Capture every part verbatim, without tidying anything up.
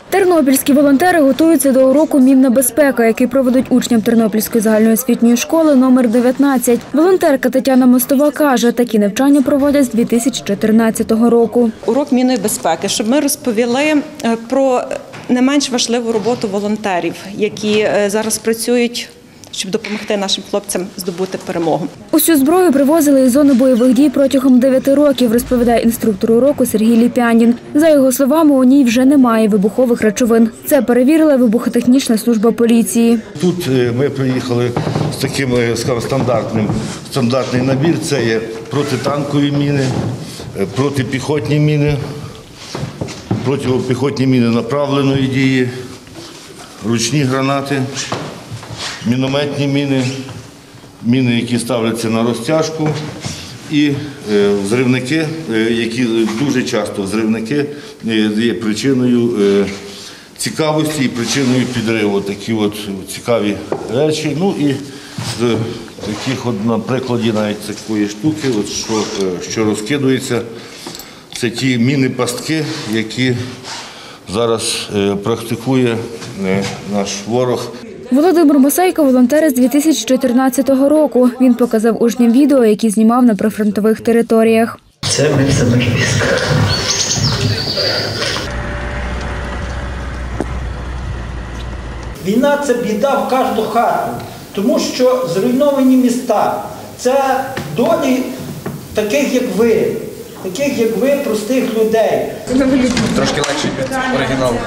Тернопільські волонтери готуються до уроку «Мінна безпека», який проводить учням Тернопільської загальноосвітньої школи номер дев'ятнадцять. Волонтерка Тетяна Мостова каже, такі навчання проводять з дві тисячі чотирнадцятого року. Урок мінної безпеки, щоб ми розповіли про не менш важливу роботу волонтерів, які зараз працюють, щоб допомогти нашим хлопцям здобути перемогу. Усю зброю привозили із зони бойових дій протягом дев'яти років, розповідає інструктор уроку Сергій Ліпянін. За його словами, у ній вже немає вибухових речовин. Це перевірила вибухотехнічна служба поліції. Тут ми приїхали з таким, скажімо, стандартним, стандартний набір. Це є протитанкові міни, протипіхотні міни, протипіхотні міни направленої дії, ручні гранати, мінометні міни, міни, які ставляться на розтяжку, і взривники, які дуже часто взривники є причиною цікавості і причиною підриву. Такі от цікаві речі. Ну і з таких от, на прикладі навіть такої штуки, от що, що розкидується, це ті міни-пастки, які зараз практикує наш ворог. Володимир Мосейко – волонтер з дві тисячі чотирнадцятого року. Він показав учням відео, які знімав на прифронтових територіях. Це ми в самих військах. Війна – це біда в кожну хату, тому що зруйновані міста – це долі таких, як ви, таких, як ви, простих людей. Трошки легший від оригіналу.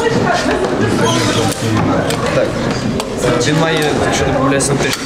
Так. Він має, якщо не помиляюся, на тиждень.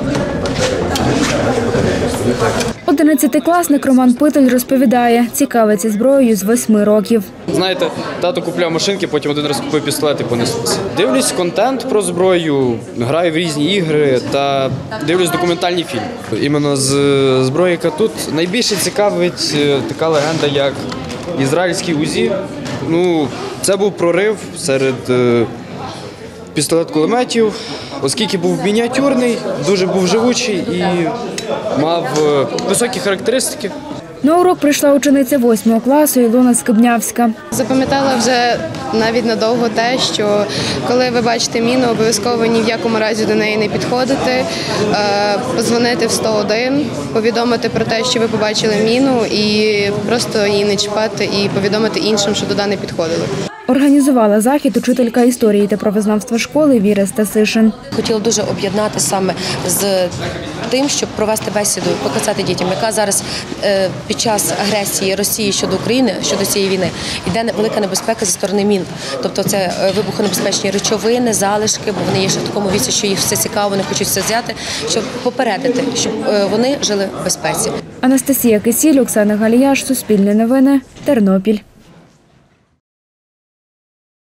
Одинадцятикласник Роман Питель розповідає, цікавиться зброєю з восьми років. Знаєте, тато купляв машинки, потім один раз купив пістолет і понеслося. Дивлюсь контент про зброю, граю в різні ігри та дивлюсь документальні фільми. Іменно з зброї, яка тут, найбільше цікавить така легенда, як ізраїльський УЗІ. Ну, це був прорив серед пістолет-кулеметів, оскільки був мініатюрний, дуже був живучий і мав високі характеристики. На урок прийшла учениця восьмого класу Ілона Скибнявська. Запам'ятала вже навіть надовго те, що коли ви бачите міну, обов'язково ні в якому разі до неї не підходити, подзвонити в сто один, повідомити про те, що ви побачили міну, і просто її не чіпати і повідомити іншим, що туди не підходили. Організувала захід учителька історії та правознавства школи Віра Стасишин. Хотіла дуже об'єднати саме з тим, щоб провести бесіду, показати дітям, яка зараз під час агресії Росії щодо України, щодо цієї війни, йде велика небезпека зі сторони мін. Тобто це вибухонебезпечні речовини, залишки, бо вони є ще в такому віці, що їх все цікаво, вони хочуть все взяти, щоб попередити, щоб вони жили в безпеці. Анастасія Кисіль, Оксана Галіяш, Суспільне новини, Тернопіль.